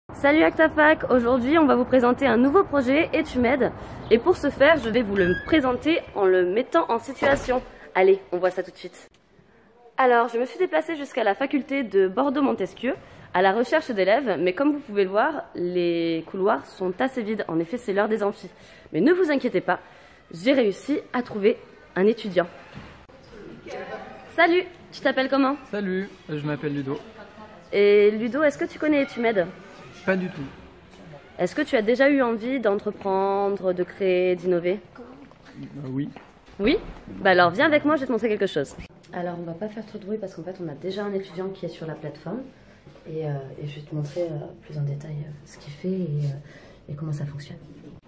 Salut Actafac, aujourd'hui on va vous présenter un nouveau projet Etumed et pour ce faire je vais vous le présenter en le mettant en situation. Allez, on voit ça tout de suite. Alors je me suis déplacée jusqu'à la faculté de Bordeaux-Montesquieu à la recherche d'élèves, mais comme vous pouvez le voir, les couloirs sont assez vides, en effet c'est l'heure des amphis. Mais ne vous inquiétez pas, j'ai réussi à trouver un étudiant. Salut, tu t'appelles comment? Salut, je m'appelle Ludo. Et Ludo, est-ce que tu connais Etumed? Pas du tout. Est-ce que tu as déjà eu envie d'entreprendre, de créer, d'innover? Oui. Oui? Bah alors viens avec moi, je vais te montrer quelque chose. Alors on va pas faire trop de bruit parce qu'en fait on a déjà un étudiant qui est sur la plateforme et je vais te montrer plus en détail ce qu'il fait et comment ça fonctionne.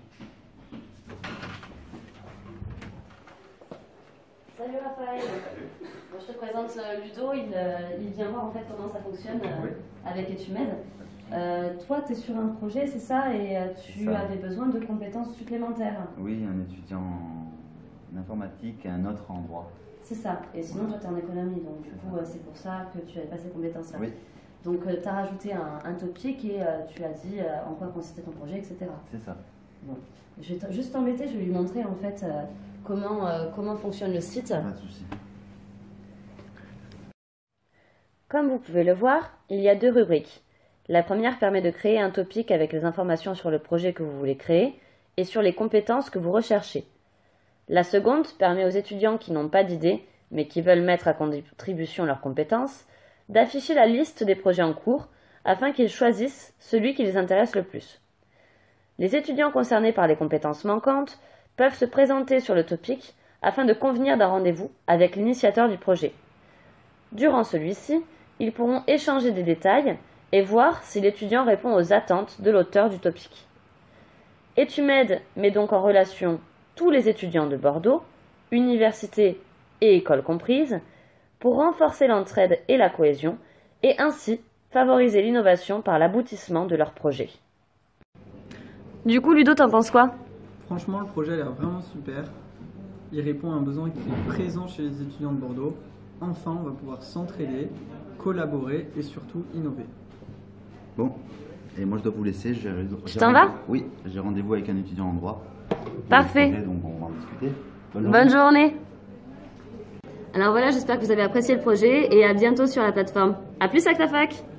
Salut Raphaël. Bon, je te présente Ludo, il vient voir en fait comment ça fonctionne avec Etumed. Toi, tu es sur un projet, c'est ça, et tu avais besoin de compétences supplémentaires. Oui, un étudiant en informatique et un autre en droit. C'est ça, et sinon toi tu es en économie, donc du coup c'est pour ça que tu n'avais pas ces compétences-là. Oui. Donc tu as rajouté un topic et tu as dit en quoi consistait ton projet, etc. C'est ça. Bon. Je vais juste t'embêter, je vais lui montrer en fait comment fonctionne le site. Pas de souci. Comme vous pouvez le voir, il y a deux rubriques. La première permet de créer un topic avec les informations sur le projet que vous voulez créer et sur les compétences que vous recherchez. La seconde permet aux étudiants qui n'ont pas d'idée, mais qui veulent mettre à contribution leurs compétences, d'afficher la liste des projets en cours afin qu'ils choisissent celui qui les intéresse le plus. Les étudiants concernés par les compétences manquantes peuvent se présenter sur le topic afin de convenir d'un rendez-vous avec l'initiateur du projet. Durant celui-ci, ils pourront échanger des détails et voir si l'étudiant répond aux attentes de l'auteur du topic. Etumed met donc en relation tous les étudiants de Bordeaux, université et école comprises, pour renforcer l'entraide et la cohésion, et ainsi favoriser l'innovation par l'aboutissement de leur projet. Du coup, Ludo, t'en penses quoi? Franchement, le projet a l'air vraiment super. Il répond à un besoin qui est présent chez les étudiants de Bordeaux. Enfin, on va pouvoir s'entraider, collaborer et surtout innover. Bon, et moi je dois vous laisser. Tu t'en vas? Oui, j'ai rendez-vous avec un étudiant en droit. Parfait. Donc on va en discuter. Bonne journée. Alors voilà, j'espère que vous avez apprécié le projet et à bientôt sur la plateforme. A plus Actafac!